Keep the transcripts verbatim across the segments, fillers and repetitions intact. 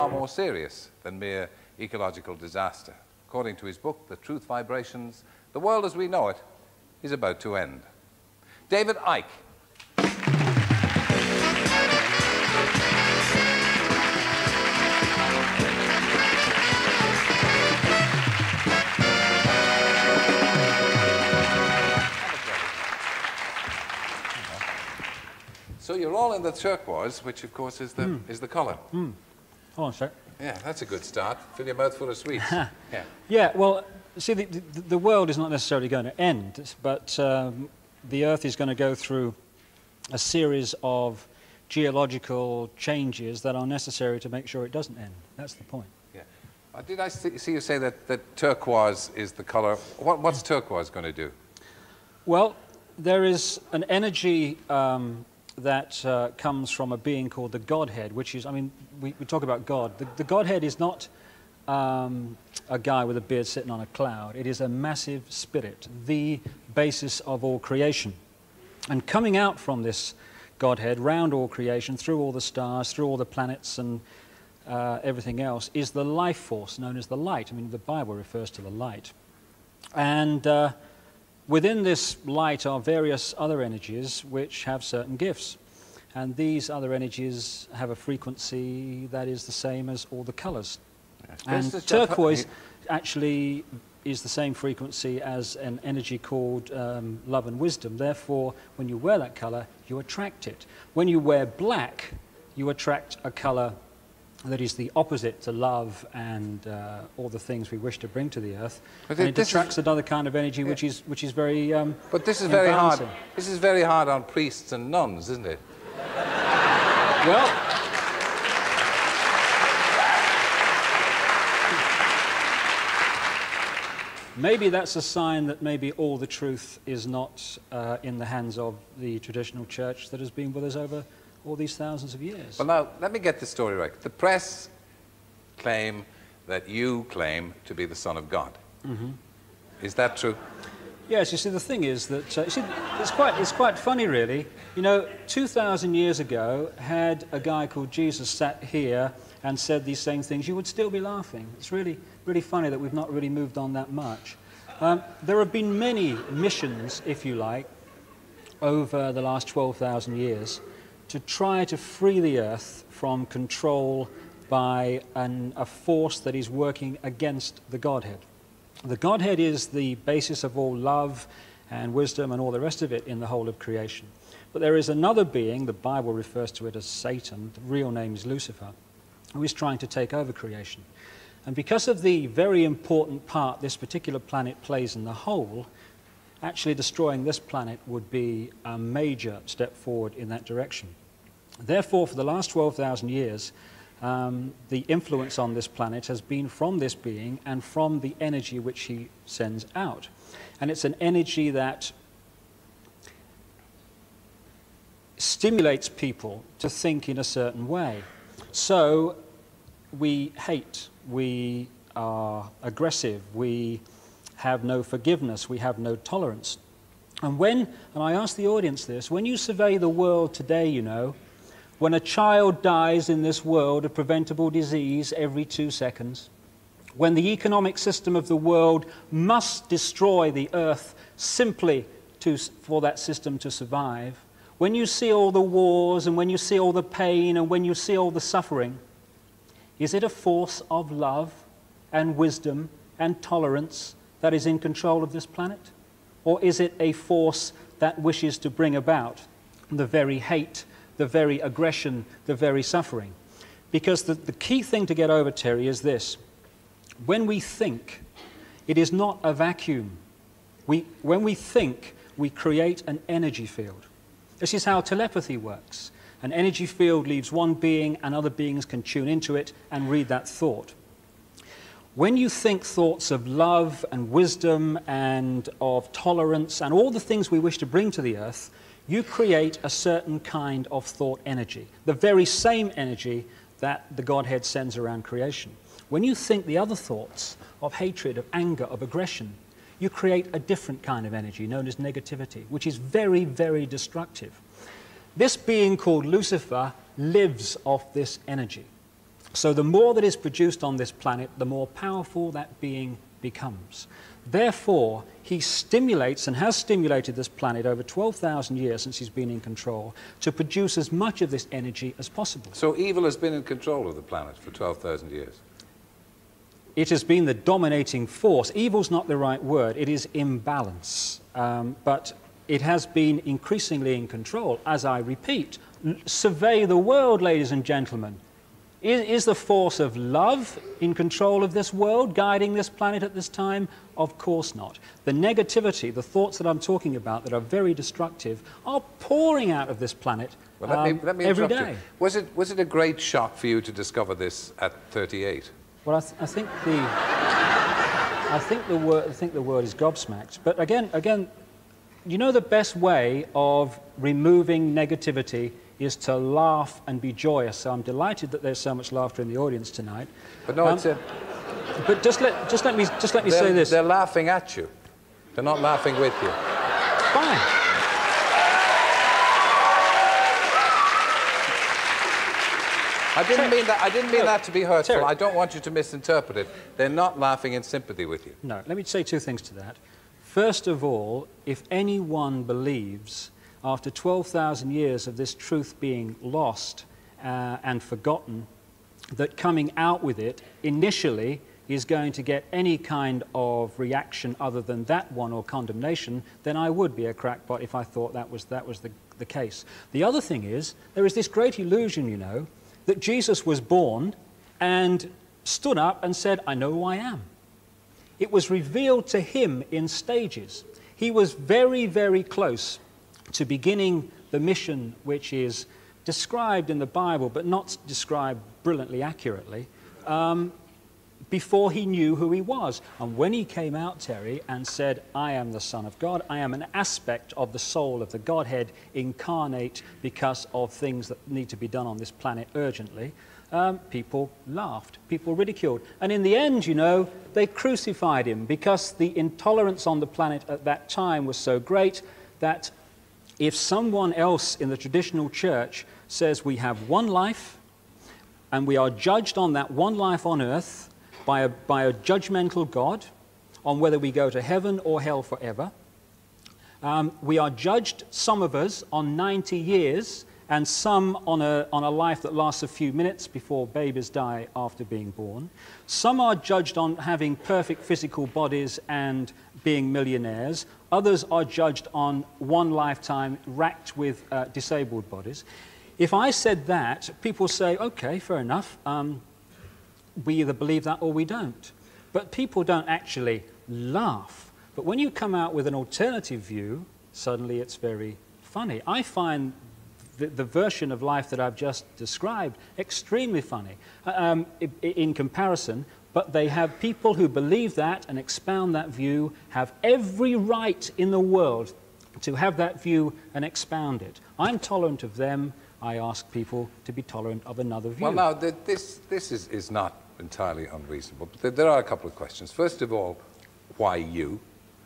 far more serious than mere ecological disaster. According to his book, The Truth Vibrations, the world as we know it is about to end. David Icke. So you're all in the turquoise, which of course is the, mm. is the colour. Mm. Hold on a sec. Yeah, that's a good start. Fill your mouth full of sweets. yeah. yeah, well, see, the, the, the world is not necessarily going to end, but um, the Earth is going to go through a series of geological changes that are necessary to make sure it doesn't end. That's the point. Yeah. Uh, did I see, see you say that, that turquoise is the colour? What, what's turquoise going to do? Well, there is an energy um, that uh, comes from a being called the Godhead, which is, I mean, we, we talk about God. The, the Godhead is not um, a guy with a beard sitting on a cloud. It is a massive spirit, the basis of all creation. And coming out from this Godhead, round all creation, through all the stars, through all the planets and uh, everything else, is the life force known as the light. I mean, the Bible refers to the light. And uh, within this light are various other energies which have certain gifts. And these other energies have a frequency that is the same as all the colours. Yes. And turquoise actually is the same frequency as an energy called um, love and wisdom. Therefore, when you wear that colour, you attract it. When you wear black, you attract a colour that is the opposite to love and uh, all the things we wish to bring to the earth. But and it attracts is, another kind of energy, yeah. which is which is very. Um, but this is very hard. This is very hard on priests and nuns, isn't it? Well, maybe that's a sign that maybe all the truth is not uh, in the hands of the traditional church that has been with us over all these thousands of years. Well, now, let me get the story right. The press claim that you claim to be the Son of God. Mm-hmm. Is that true? Yes, you see, the thing is that, uh, you see, it's quite, it's quite funny, really. You know, two thousand years ago, had a guy called Jesus sat here and said these same things, you would still be laughing. It's really, really funny that we've not really moved on that much. Um, there have been many missions, if you like, over the last twelve thousand years, to try to free the earth from control by an, a force that is working against the Godhead. The Godhead is the basis of all love and wisdom and all the rest of it in the whole of creation. But there is another being, the Bible refers to it as Satan, the real name is Lucifer, who is trying to take over creation. And because of the very important part this particular planet plays in the whole, actually destroying this planet would be a major step forward in that direction. Therefore, for the last twelve thousand years, um, the influence on this planet has been from this being and from the energy which he sends out. And it's an energy that stimulates people to think in a certain way. So we hate, we are aggressive, we have no forgiveness, we have no tolerance. And when, and I ask the audience this, when you survey the world today, you know, when a child dies in this world of preventable disease every two seconds, when the economic system of the world must destroy the earth simply to, for that system to survive, when you see all the wars and when you see all the pain and when you see all the suffering, is it a force of love and wisdom and tolerance that is in control of this planet? Or is it a force that wishes to bring about the very hate, the very aggression, the very suffering? Because the, the key thing to get over, Terry, is this. When we think, it is not a vacuum. We, when we think, we create an energy field. This is how telepathy works. An energy field leaves one being and other beings can tune into it and read that thought. When you think thoughts of love and wisdom and of tolerance and all the things we wish to bring to the earth, you create a certain kind of thought energy, the very same energy that the Godhead sends around creation. When you think the other thoughts of hatred, of anger, of aggression, you create a different kind of energy known as negativity, which is very, very destructive. This being called Lucifer lives off this energy. So the more that is produced on this planet, the more powerful that being becomes. Therefore, he stimulates and has stimulated this planet over twelve thousand years since he's been in control to produce as much of this energy as possible. So evil has been in control of the planet for twelve thousand years? It has been the dominating force. Evil's not the right word. It is imbalance. Um, but it has been increasingly in control. As I repeat, survey the world, ladies and gentlemen. Is, is the force of love in control of this world, guiding this planet at this time? Of course not. The negativity, the thoughts that I'm talking about that are very destructive, are pouring out of this planet well, let um, me, let me every interrupt day. You. Was it, was it a great shock for you to discover this at thirty-eight? Well, I, th I think the I think the word I think the word is gobsmacked. But again, again, you know, the best way of removing negativity is to laugh and be joyous. So I'm delighted that there's so much laughter in the audience tonight. But no, um, it's a... But just let just let me just let me say this. They're laughing at you. They're not laughing with you. Fine. I didn't mean that. I didn't mean No, that to be hurtful. Terry. I don't want you to misinterpret it. They're not laughing in sympathy with you. No, let me say two things to that. First of all, if anyone believes, after twelve thousand years of this truth being lost uh, and forgotten, that coming out with it initially is going to get any kind of reaction other than that one or condemnation, then I would be a crackpot if I thought that was, that was the, the case. The other thing is, there is this great illusion, you know, that Jesus was born and stood up and said, I know who I am. It was revealed to him in stages. He was very, very close to beginning the mission which is described in the Bible, but not described brilliantly accurately, um, before he knew who he was. And when he came out, Terry, and said, I am the Son of God, I am an aspect of the soul of the Godhead incarnate because of things that need to be done on this planet urgently, um, people laughed, people ridiculed. And in the end, you know, they crucified him because the intolerance on the planet at that time was so great that if someone else in the traditional church says we have one life and we are judged on that one life on earth by a, by a judgmental God on whether we go to heaven or hell forever, um, we are judged, some of us, on ninety years and some on a, on a life that lasts a few minutes before babies die after being born. Some are judged on having perfect physical bodies and being millionaires. Others are judged on one lifetime racked with uh, disabled bodies. If I said that, people say, okay, fair enough. Um, we either believe that or we don't. But people don't actually laugh. But when you come out with an alternative view, suddenly it's very funny. I find the, the version of life that I've just described extremely funny um, in, in comparison. But they have people who believe that and expound that view, have every right in the world to have that view and expound it. I'm tolerant of them. I ask people to be tolerant of another view. Well, now, the, this, this is, is not entirely unreasonable. But there, there are a couple of questions. First of all, why you?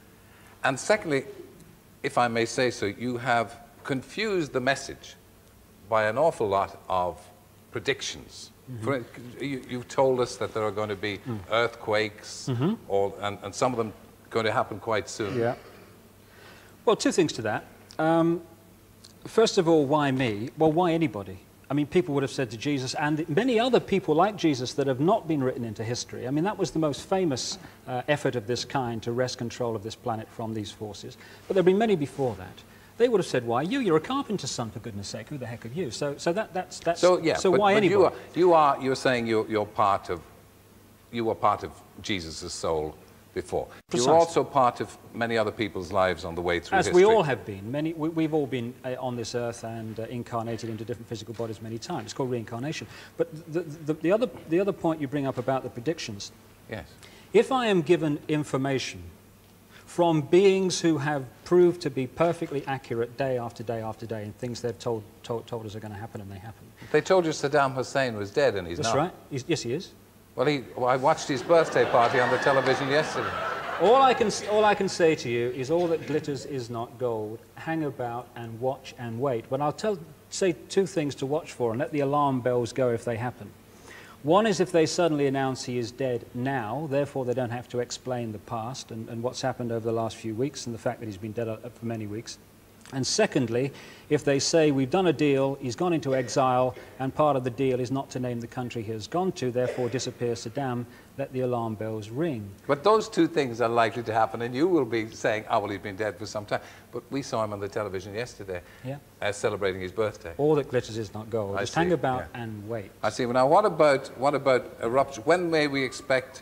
And secondly, if I may say so, you have confused the message by an awful lot of predictions. Mm-hmm. For, you, you've told us that there are going to be mm. earthquakes, mm-hmm. or, and, and some of them going to happen quite soon. Yeah. Well, two things to that. Um, first of all, why me? Well, why anybody? I mean, people would have said to Jesus, and many other people like Jesus that have not been written into history. I mean, that was the most famous uh, effort of this kind to wrest control of this planet from these forces. But there have been many before that. They would have said, why you? You're a carpenter's son, for goodness sake. Who the heck are you? So, so that, that's, that's... So, yeah, so but, why but anybody? You are, you are, you're saying you're, you're part of... You were part of Jesus' soul before. Precisely. You're also part of many other people's lives on the way through As history. we all have been. Many, we, we've all been uh, on this earth and uh, incarnated into different physical bodies many times. It's called reincarnation. But the, the, the, other, the other point you bring up about the predictions. Yes. If I am given information from beings who have proved to be perfectly accurate day after day after day, and things they've told, told, told us are going to happen, and they happen. They told you Saddam Hussein was dead, and he's That's not. right. He's, yes, he is. Well, he, well, I watched his birthday party on the television yesterday. All I, can, all I can say to you is all that glitters is not gold. Hang about and watch and wait. But I'll tell, say two things to watch for and let the alarm bells go if they happen. One is if they suddenly announce he is dead now, therefore they don't have to explain the past and, and what's happened over the last few weeks and the fact that he's been dead for many weeks. And secondly, if they say, we've done a deal, he's gone into exile, and part of the deal is not to name the country he has gone to, therefore disappear Saddam, let the alarm bells ring. But those two things are likely to happen, and you will be saying, oh, well, he's been dead for some time. But we saw him on the television yesterday, yeah. uh, celebrating his birthday. All that glitters is not gold. I Just see, hang about yeah. and wait. I see. Well, now, what about, what about eruption? When may we expect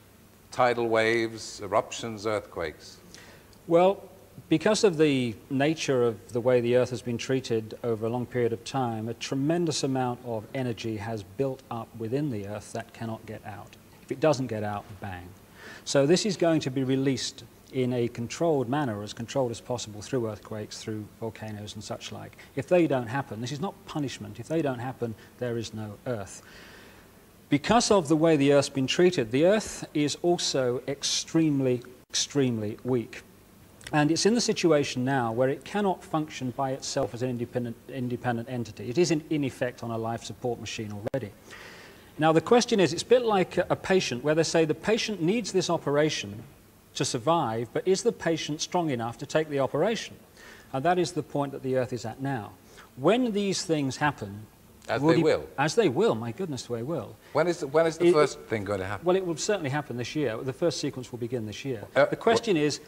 tidal waves, eruptions, earthquakes? Well, because of the nature of the way the Earth has been treated over a long period of time, a tremendous amount of energy has built up within the Earth that cannot get out. If it doesn't get out, bang. So this is going to be released in a controlled manner, as controlled as possible, through earthquakes, through volcanoes and such like. If they don't happen, this is not punishment. If they don't happen, there is no Earth. Because of the way the Earth's been treated, the Earth is also extremely, extremely weak. And it's in the situation now where it cannot function by itself as an independent, independent entity. It is in, in effect on a life support machine already. Now the question is, it's a bit like a, a patient where they say the patient needs this operation to survive, but is the patient strong enough to take the operation? And that is the point that the Earth is at now. When these things happen... As they he, will. As they will, my goodness, they will. When is the, when is the it, first thing going to happen? Well, it will certainly happen this year. The first sequence will begin this year. Uh, the question is,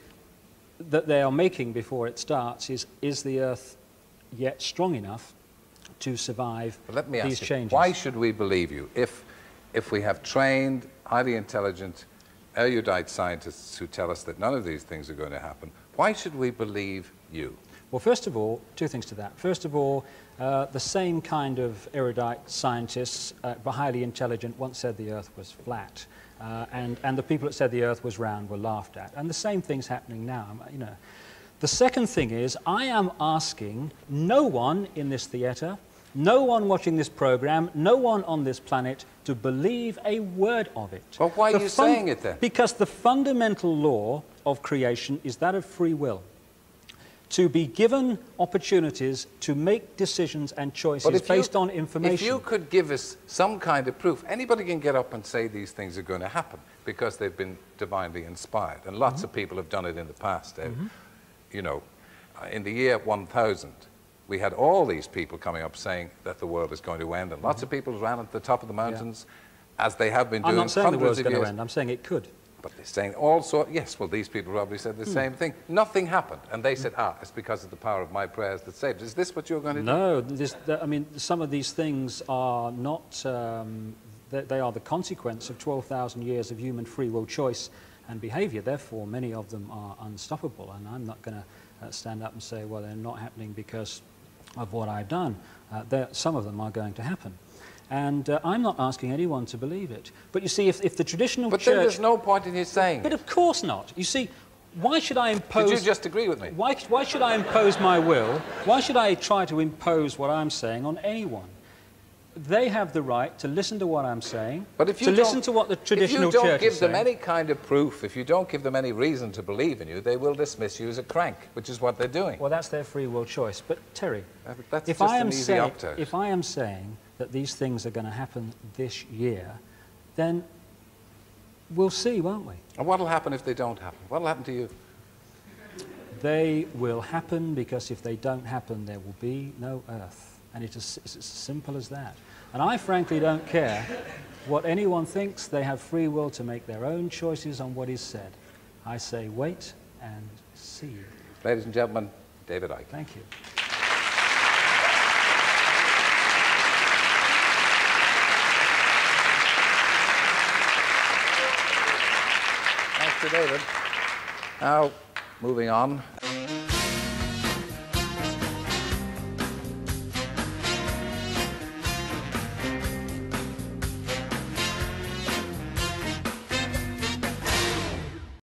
that they are making before it starts is, is the Earth yet strong enough to survive but let me these ask you, changes? why should we believe you if, if we have trained, highly intelligent, erudite scientists who tell us that none of these things are going to happen? Why should we believe you? Well, first of all, two things to that. First of all, uh, the same kind of erudite scientists, uh, but highly intelligent, once said the Earth was flat. Uh, and, and the people that said the Earth was round were laughed at. And the same thing's happening now, you know. The second thing is, I am asking no one in this theatre, no one watching this program, no one on this planet to believe a word of it. Well, why The are you saying it then? Because the fundamental law of creation is that of free will. To be given opportunities to make decisions and choices based you, on information. If you could give us some kind of proof, anybody can get up and say these things are going to happen because they've been divinely inspired. And lots mm-hmm. of people have done it in the past. Mm-hmm. You know, in the year one thousand, we had all these people coming up saying that the world is going to end. And lots mm-hmm. of people ran at the top of the mountains, yeah. as they have been doing I'm not saying the world's going years. to end. I'm saying it could. But they're saying also, yes, well, these people probably said the hmm. same thing. Nothing happened. And they said, ah, it's because of the power of my prayers that saved. Is this what you're going to no, do? No, this, I mean, some of these things are not, um, they, they are the consequence of twelve thousand years of human free will choice and behavior. Therefore, many of them are unstoppable. And I'm not going to uh, stand up and say, well, they're not happening because of what I've done. Uh, some of them are going to happen. And uh, I'm not asking anyone to believe it. But you see, if, if the traditional but church... But then there's no point in you saying But it. of course not. You see, why should I impose... Did you just agree with me? Why, why should I impose my will? Why should I try to impose what I'm saying on anyone? They have the right to listen to what I'm saying, but if you to listen to what the traditional church is saying. If you don't give them any kind of proof, if you don't give them any reason to believe in you, they will dismiss you as a crank, which is what they're doing. Well, that's their free will choice. But, Terry, uh, but that's if, just I am an easy say, opt-out. if I am saying that these things are going to happen this year, then we'll see, won't we? And what will happen if they don't happen? What will happen to you? They will happen because if they don't happen, there will be no Earth. And it is, it's as simple as that. And I frankly don't care what anyone thinks. They have free will to make their own choices on what is said. I say wait and see. Ladies and gentlemen, David Icke. Thank you. Thanks to David. Now, moving on.